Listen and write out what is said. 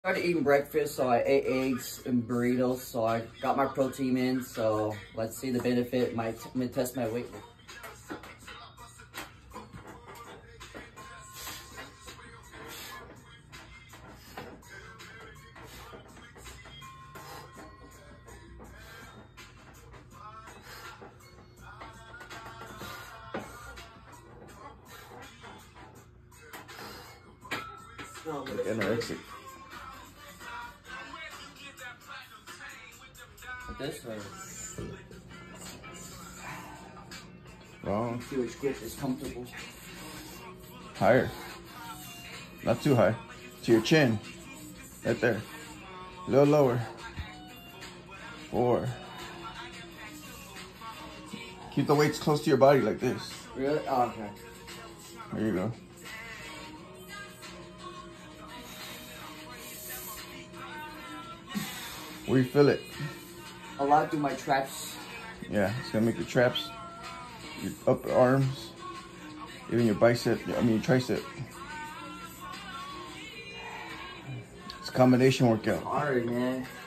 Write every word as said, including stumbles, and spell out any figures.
Started eating breakfast, so I ate eggs and burritos, so I got my protein in, so let's see the benefit. My, I'm gonna test my weight. Anorexic. This or Wrong. see which grip is comfortable. Higher. Not too high. To your chin. Right there. A little lower. Four. Keep the weights close to your body like this. Really? Oh, okay. There you go. Where you feel it? A lot through my traps. Yeah, it's gonna make your traps, your upper arms, even your bicep, I mean your tricep. It's a combination workout. Hard, man.